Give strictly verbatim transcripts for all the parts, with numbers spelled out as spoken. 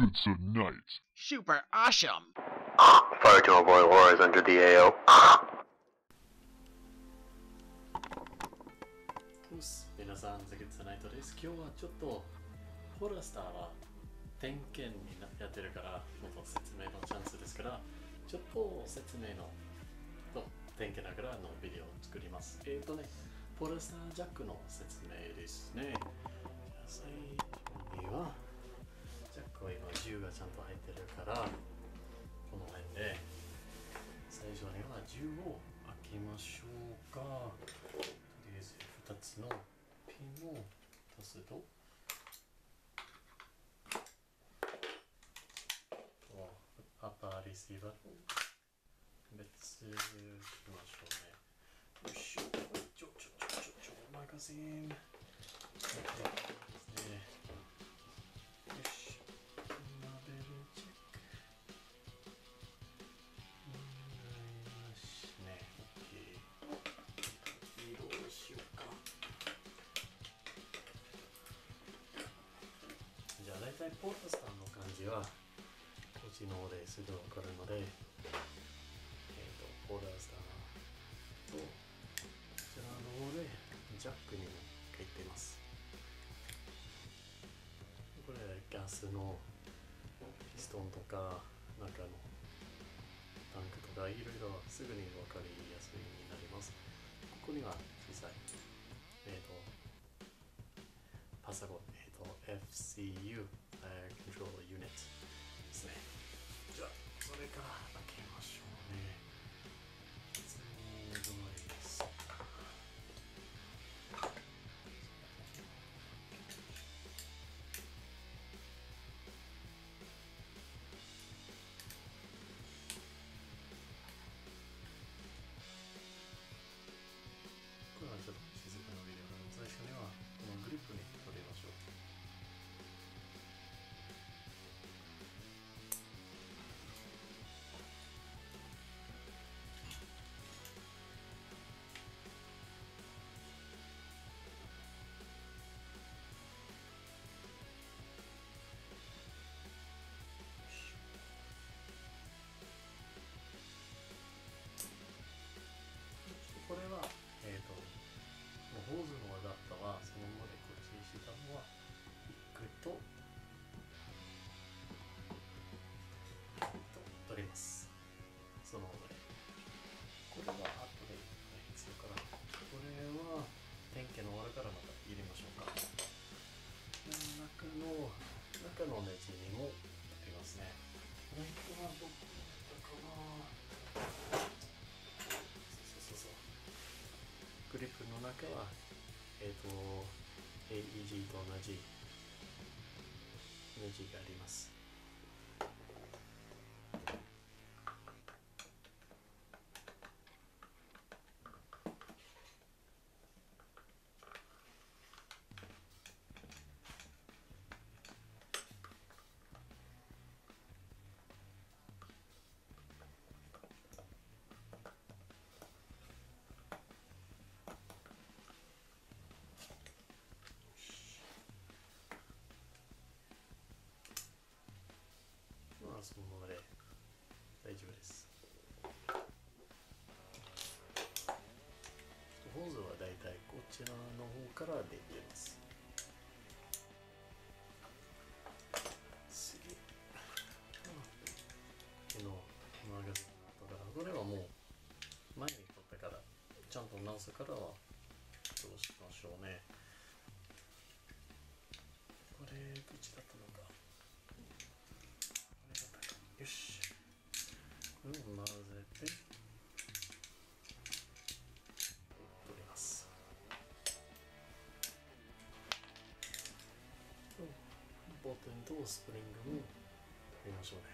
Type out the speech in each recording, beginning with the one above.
tonight. Super awesome. Fire to avoid horrors under the A O. うっす皆さん、ザグッドナイトです。今日はちょっとホラースターは点検になやってるからもっと説明のチャンスですから、ちょっと説明のと点検ながらのビデオを作ります。えっ、ー、とね、ホラースタージャックの説明ですね。最初にはジャックは今銃がちゃんと入ってるから、この辺で最初には銃を開けましょうか。とりあえずふたつのピンを足すと、アッパーリシーバー別にしましょうね。よし、ちょちょちょちょちょマガジンですね。よし、ラベルチェックよしね。 OK、 移動しようか。じゃあ大体ポートスターの感じはこっちの方ですぐ分かるので、えっ、ー、とポートスターとこちらの方でジャックにも書いています。これガスのピストンとか中のタンクとかいろいろすぐに分かりやすいになります。ここには小さいえっ、ー、とパソコン、えっ、ー、と エフシーユー、uh, Control Unit ですね。じゃあそれから開けましょうね。説明通りです。これはちょっと静かなビデオなので、最初にはこのグリップに取りましょう。これは、えっ、ー、と、ホーズのアダプターはそのままでこっちにしたのは、ピックと、と取ります。そのままで。これは後で必要から、これは点検の終わるからまた入れましょうか。中の、中のネジにも取りますね。これはどこだったかな。そうそうそう。グリップの中は、えっ、ー、と、エーイージー と同じネジがあります。まあそのままで大丈夫です。ホーズはだいたいこちらの方から出ています。次、このマガジンだからこれはもう前に取ったからちゃんと直すからはどうしましょうね。これどっちだったのか。よし、これを混ぜて取ります。ボタンとスプリングも取りましょうね。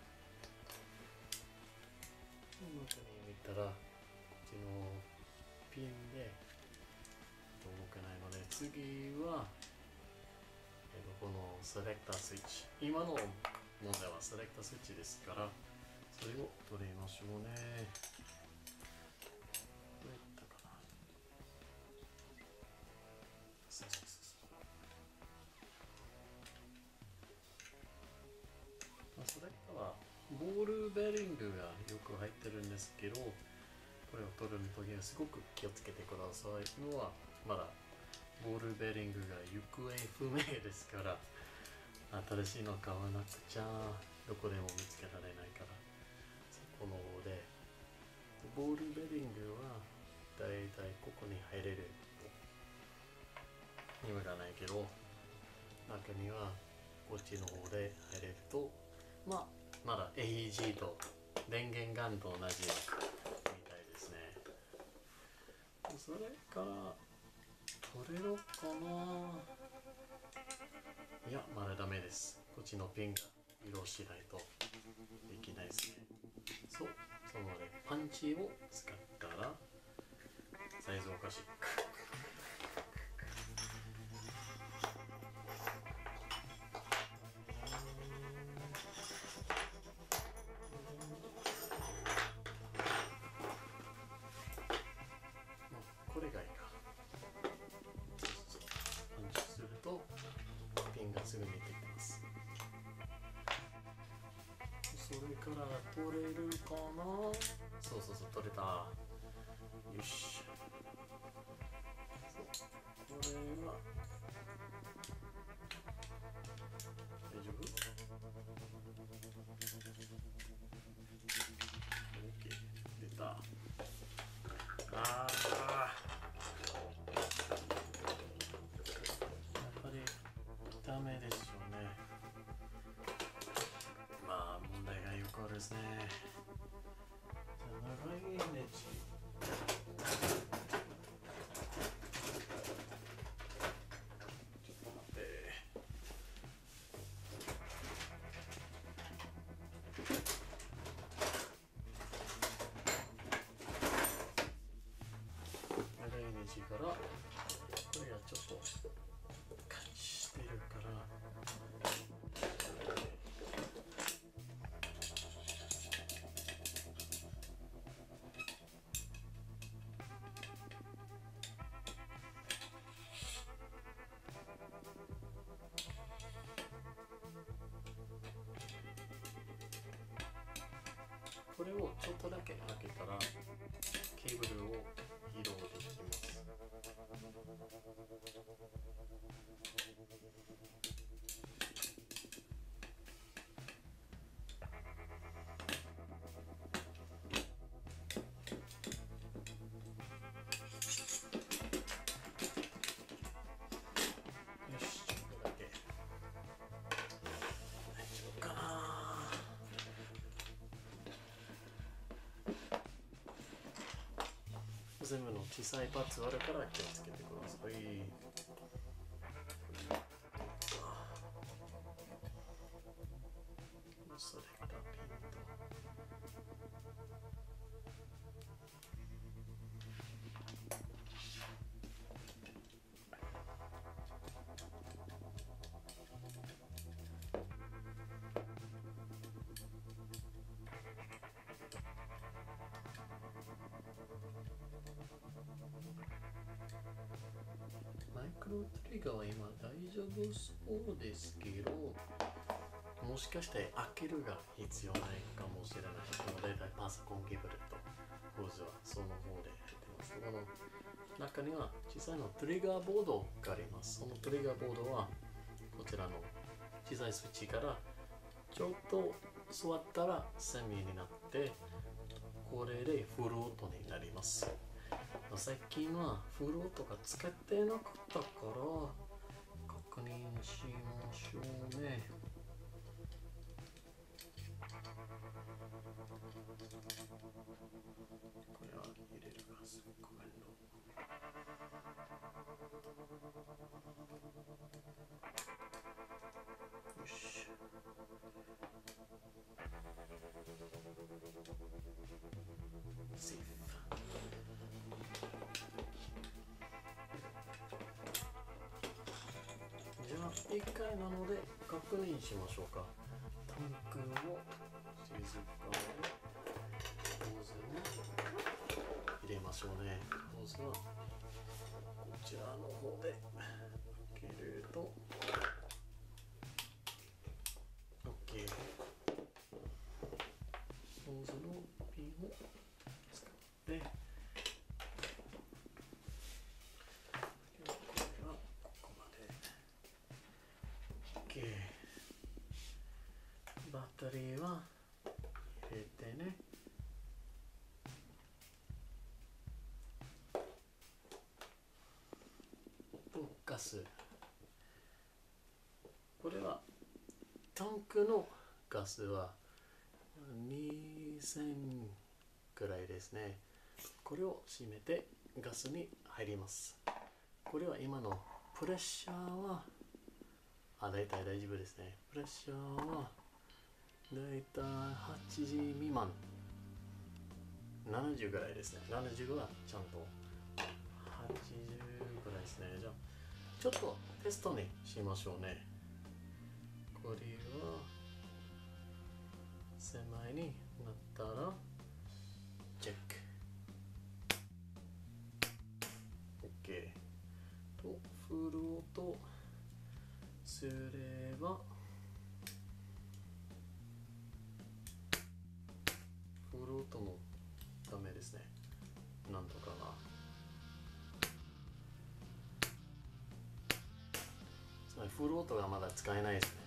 中に見たらこっちのピンで動かないので、次はこのセレクタースイッチ、今の問題はセレクタースイッチですから、それを取りましょうね。どういったかな。そうそうそうそう。 ボールベリングがよく入ってるんですけど、これを取るときはすごく気をつけてくださいのは、まだボールベリングが行方不明ですから、新しいの買わなくちゃどこでも見つけられないから、そこの方でボールベリングはだいたいここに入れる意味がないけど、中にはこっちの方で入れると、まあまだ エーイージー と電源ガンと同じみたいですね。それから取れるかな。いや、まだダメです。こっちのピンが移動しないとできないですね。そう、そのでパンチを使ったらサイズおかしい。これがいいか。パンチするとピンがすぐに出てきます。それから取れるかな。そうそうそう、取れた。よし。これは大丈夫？ OK、 出た。ああ、ダメですよね。まあ問題がよくあるですね。長いネジ。ちょっと待って。長いネジからこれがちょっとカチしてるから。これをちょっとだけ開けたらケーブルを移動できます。よし、ちょっとだけ大丈夫かな。全部の小さいパーツあるから気をつけてください。それからピンと。マイクロトリガーは今大丈夫そうですけど、もしかして開けるが必要ないかもしれない。でも大体パソコンケーブルとホーズはその方で入ってます。この中には小さいのトリガーボードがあります。そのトリガーボードはこちらの小さいスイッチからちょっと座ったらセミになって、これでフル音になります。最近はフル音が使ってなかったから確認しましょうね。これは入れるがすごく面倒。よし。セーフ。じゃあいっかいなので確認しましょうか。タンクを静かにホーズに入れましょうね。ホーズはこちらの方で開けると OK。 バッテリーは入れてね。とガス、これはタンクのガスはにせんくらいですね。これを閉めてガスに入ります。これは今のプレッシャーはあ、だいたい大丈夫ですね。プレッシャーはだいたいはちじ未満、ななじゅうぐらいですね。ななじゅうはちゃんとはちじゅうぐらいですね。じゃあちょっとテストにしましょうね。これは狭いになったらチェック OK とフルオートすればフルオートもダメですね。なんとかな。つまりフルオートがまだ使えないですね。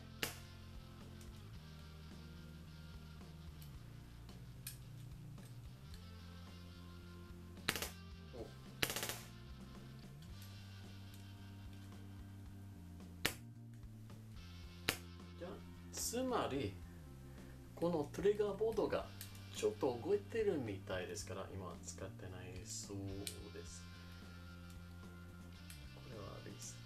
じゃあつまりこのトリガーボードがちょっと動いてるみたいですから、今は使ってないそうです。これはリス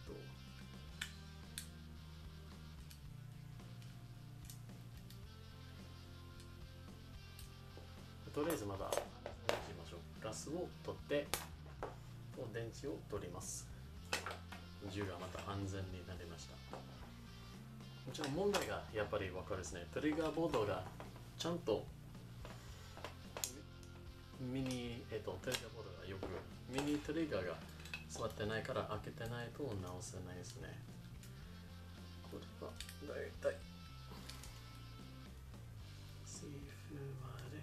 ト。とりあえずまだしましょう。ガスを取って電池を取ります。銃がまた安全になりました。もちろん問題がやっぱり分かるですね。トリガーボードがちゃんとミニ、えっと、トリガーボードがよくミニトリガーが座ってないから開けてないと直せないですね。これはだいたいセーフまで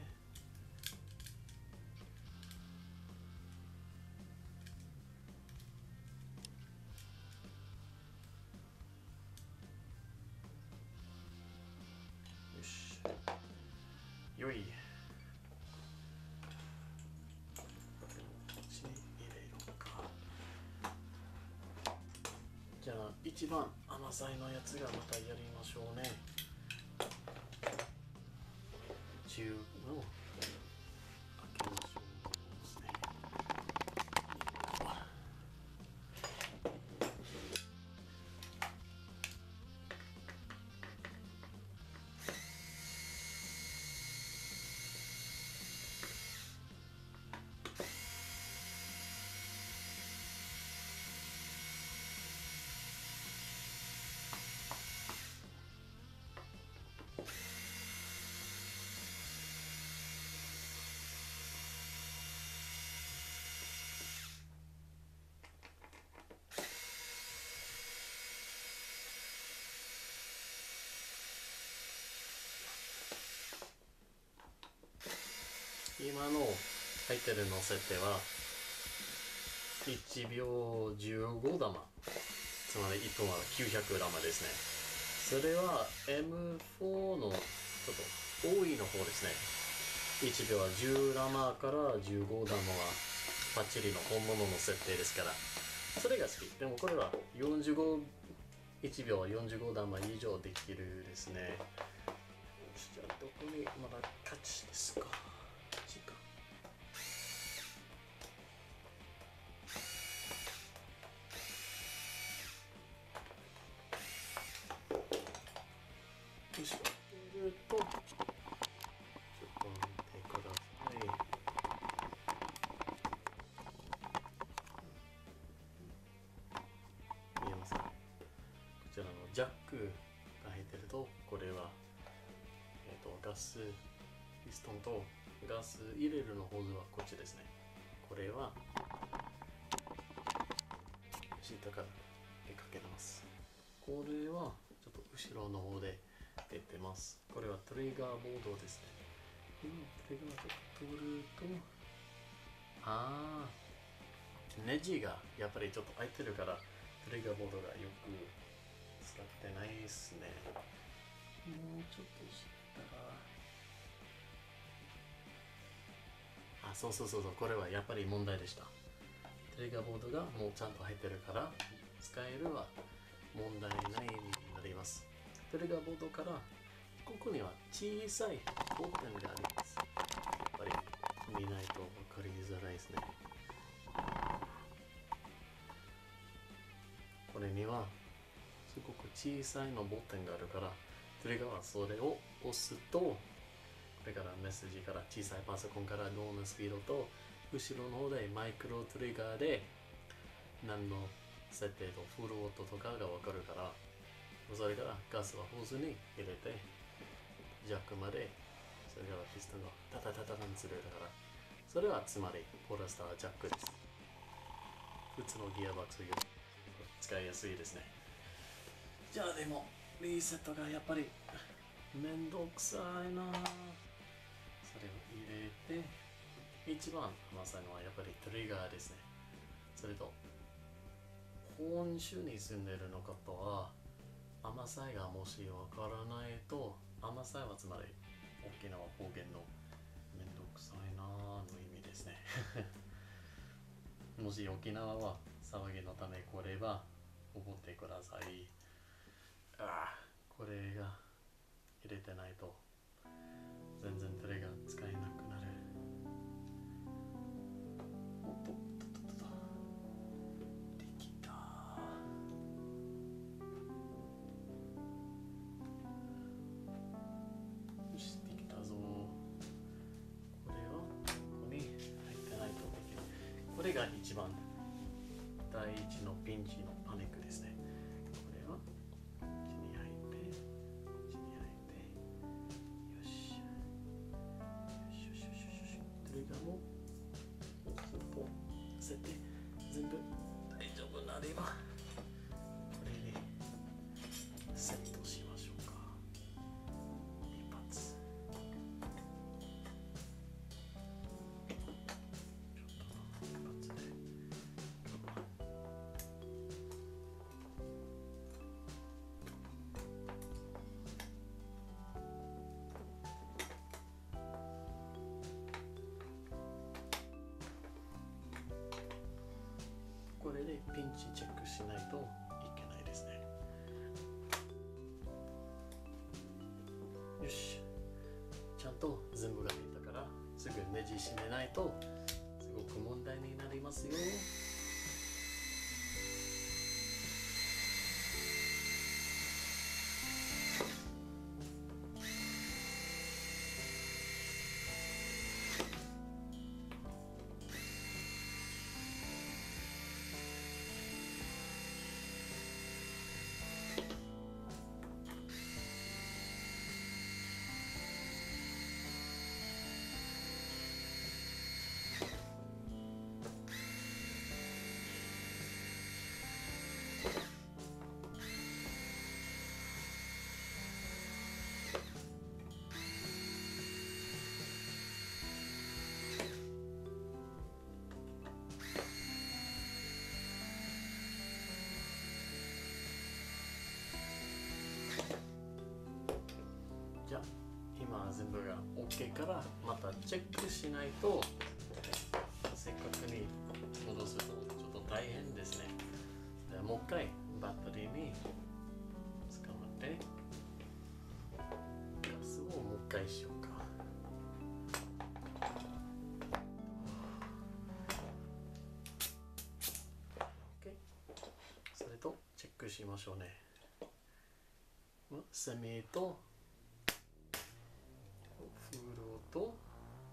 よし、よい。じゃあ一番甘さいのやつがまたやりましょうね。中の開けましょうですね。今の入ってるの設定はいちびょうじゅうご玉、つまりいっぷんはきゅうひゃく玉ですね。それは エムフォー のちょっと多いの方ですね。いちびょうはじゅう玉からじゅうご玉はバッチリの本物の設定ですから、それが好き。でもこれはよんじゅうご、いちびょうはよんじゅうご玉以上できるですね。じゃあどこにまだ勝ちですか。よし、入れるとちょっと見てください。見えますか？こちらのジャックが入ってると、これは、えー、とガスピストンとガス入れるのホーズはこっちですね。これは下から出かけます。これはちょっと後ろの方で出てます。これはトリガーボードですね。今トリガーちょっと取ると、ああ、ネジがやっぱりちょっと開いてるからトリガーボードがよく使ってないですね。もうちちょっとしたあ、そうそうそうそう、これはやっぱり問題でした。トリガーボードがもうちゃんと入ってるから使えるは問題ないになります。トリガーボードからここには小さいボタンがあります。やっぱり見ないと分かりづらいですね。これにはすごく小さいのボタンがあるから、トリガーはそれを押すと、これからメッセージから小さいパソコンからどんなスピードと、後ろの方でマイクロトリガーで何の設定とフル音とかが分かるから、それからガスはホースに入れて、ジャックまで、それからピストンがタタタタタンするだから、それはつまりポラスタージャックです。普通のギアボックスより使いやすいですね。じゃあでも、リセットがやっぱりめんどくさいな。それを入れて、一番甘さいのはやっぱりトリガーですね。それと、本州に住んでるの方は、甘さいがもしわからないと、甘さいはつまり沖縄方言のめんどくさいなの意味ですね。もし沖縄は騒ぎのためこれは覚えてください。ああ、これが入れてないと全然トリガー使えなくなる。おっとっとっとっとできた。よし、できたぞ。これはここに入ってないとできる。これが一番第一のピンチのパニックですね。これはこっちに入ってこっちに入ってよしよしよしよしよしよし、トリガーもポンポンせて全部大丈夫なればこれでセットしましょうか。一発これでピンチチェックしないといけないですね。よし、ちゃんと全部が入ったからすぐネジ締めないとすごく問題になりますよ。じゃあ今全部が OK からまたチェックしないと、せっかくに戻すとちょっと大変ですね。でもう一回バッテリーに捕まってガスをもう一回しようか。OK、 それとチェックしましょうね。セミとフルと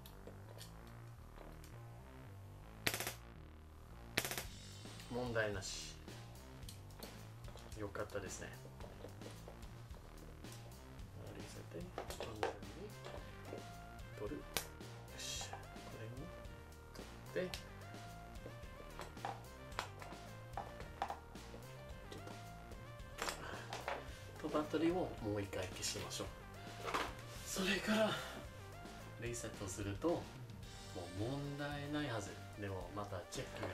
問題なし。よかったですね。リセて完全に取る。よし、これに取ってとバッテリーをもう一回消しましょう。それからリセットするともう問題ないはず。でもまたチェックが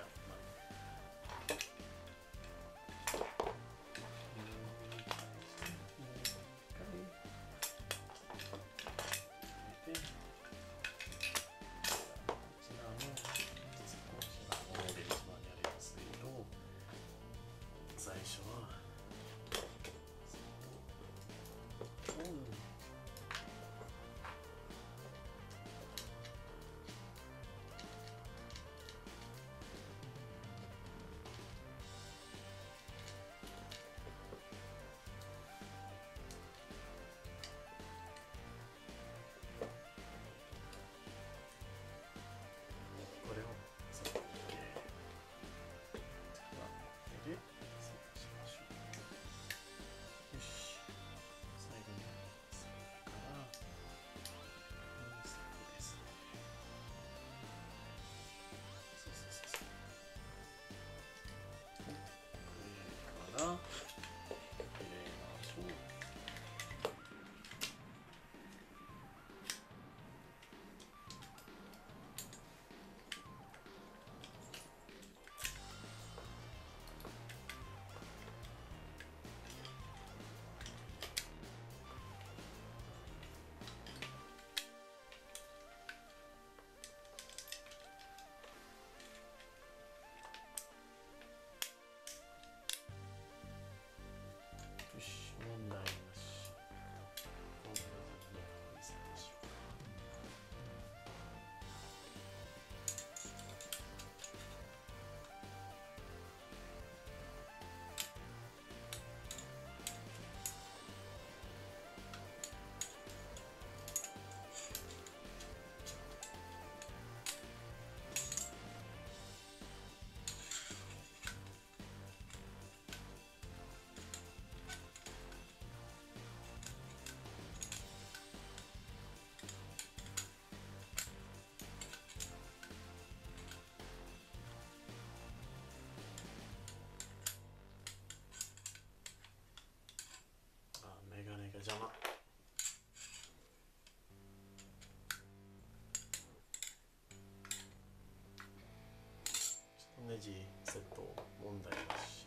時セット問題だし、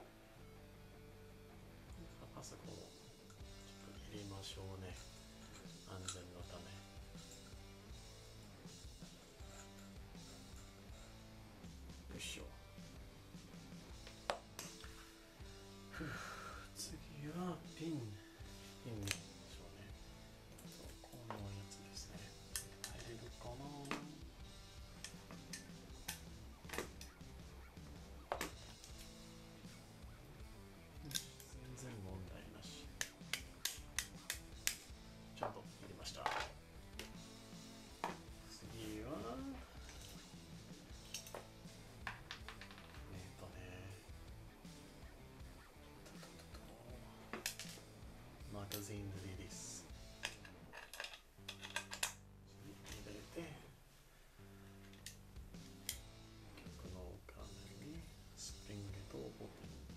パソコンをちょっと入れましょうね、安全のため。よいしょ。ふう、次はピンピンでしょうね。このやつですね。入れるかな。全然問題なし。ちゃんと入れました。次はえっとね、マガジンリリース入れて、曲の画面にスプリングとボタン、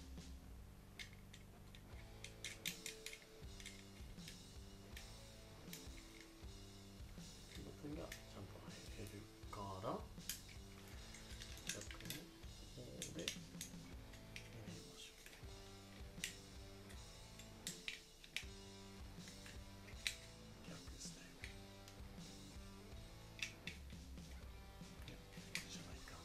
ボタンがちゃんと入れるから、逆の方で入れましょう。逆ですね。いや、じゃないか。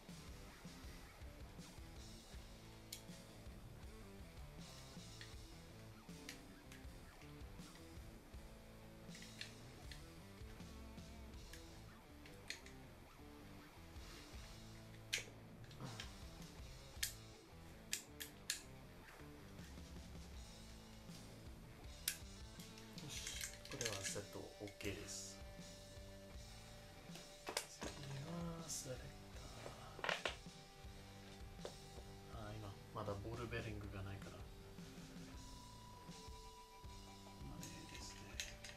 よし、これはセット OK です。次はセレクター。あ、今まだボールベリングがないから、ここまでですね。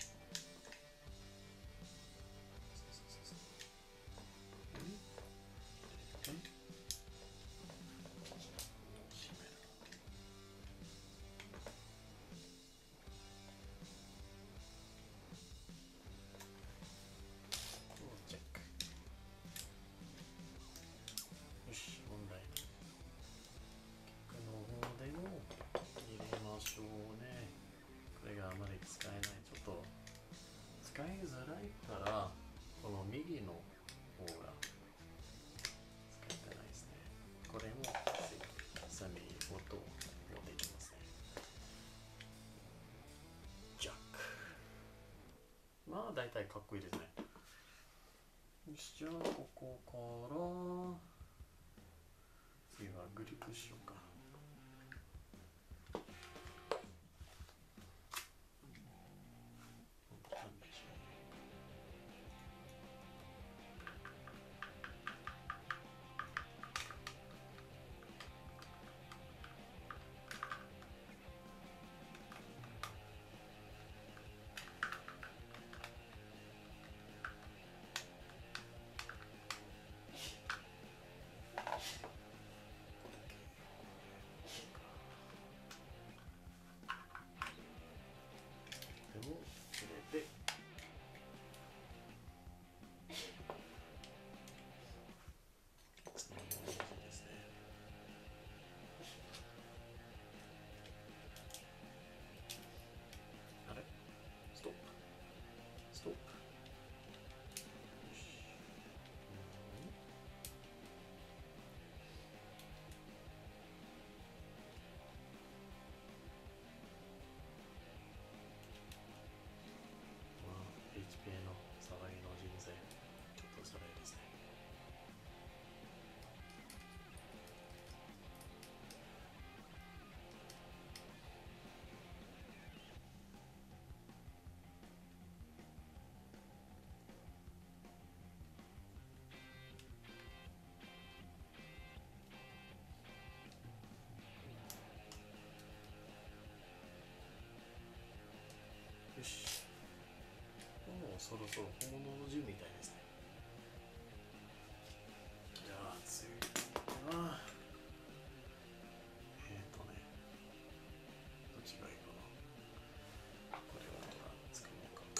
そうそうそうそう。うん、入れて、閉める。チェック。よし、問題。曲の方でも入れましょうね。これがあまり使えない。ちょっと使いづらいから、この右の方が使えてないですね。これもセミ音をできますね。ジャック。まあ大体かっこいいですね。よし、じゃあここから次はグリップしようか。なんでしょう。でも入れて、次の文字ですね。あれ、ストップストップ。よし、まあ エイチピー の騒ぎの人生、ちょっとそれですね。よし、もうそろそろ本物の銃みたいですね。じゃあ次はえっ、ー、とね、どっちがいいかな。これはどら作ろうか。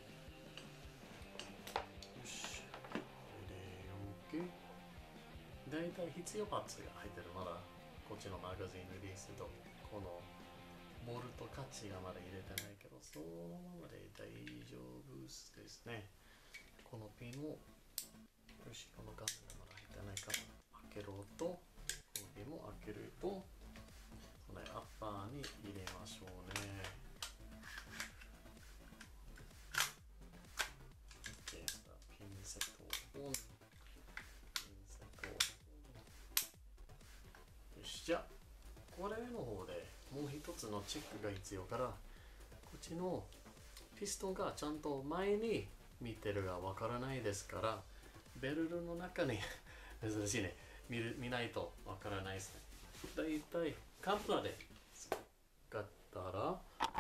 よし、これで OK。 体必要パーツが入ってる。まだこっちのマガジンリリースとこのボルトカチがまだ入れてないけど、そのままで大丈夫ですね。このピンを後ろのガスがまだ入ってないから開けろと、このピンも開けると、そのアッパーに入れましょうね。ピンセットオン、ピンセットオン。よし、じゃあこれの方でもう一つのチェックが必要から、こっちのピストンがちゃんと前に見てるがわからないですから、ベルルの中に珍しいね、見る見ないとわからないですね。だいたいカンプラーで使ったら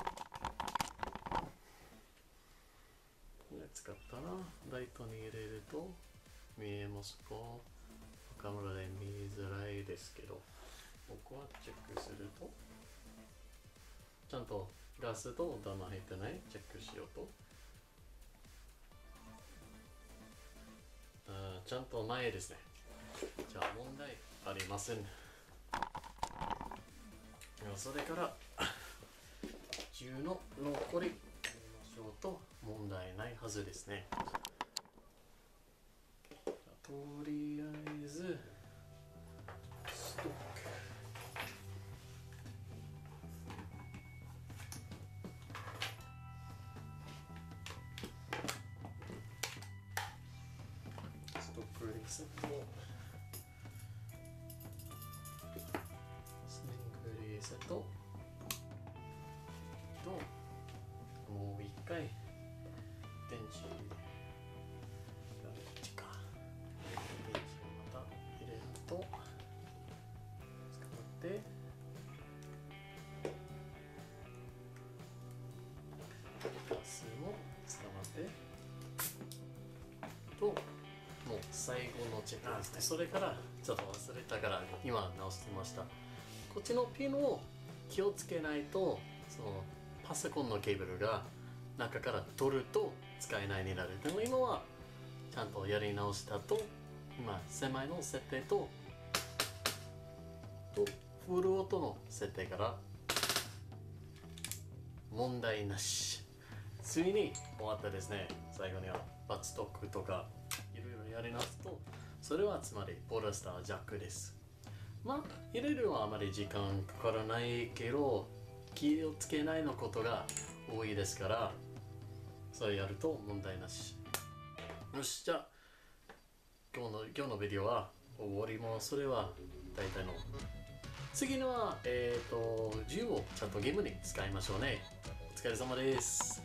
使ったらライトに入れると見えますか？カメラで見づらいですけど、僕はチェックするとちゃんとガスとダマ入ってないチェックしようと、あちゃんと前ですね。じゃあ問題ありません。それからじゅうの残り入れましょうと問題ないはずですね。とりあえずストック、ストックリセット、スリングリセットと、もう一回電池こっちか、電池をまた入れると捕まってガスも捕まってと、もう最後のチェックですね。それからちょっと忘れたから今直してみました。こっちのピンを気をつけないと、そのパソコンのケーブルが中から取ると使えないになる。でも今はちゃんとやり直したと、今狭いの設定ととフル音の設定から問題なし。ついに終わったですね。最後にはバッツトックとかいろいろやり直すと、それはつまりポラスタージャックです。まあ入れるのはあまり時間かからないけど、気をつけないのことが多いですから、それやると問題なし。よし、じゃあ今日の今日のビデオは終わりも、それは大体の。次のはえっ、ー、と銃をちゃんとゲームに使いましょうね。お疲れ様です。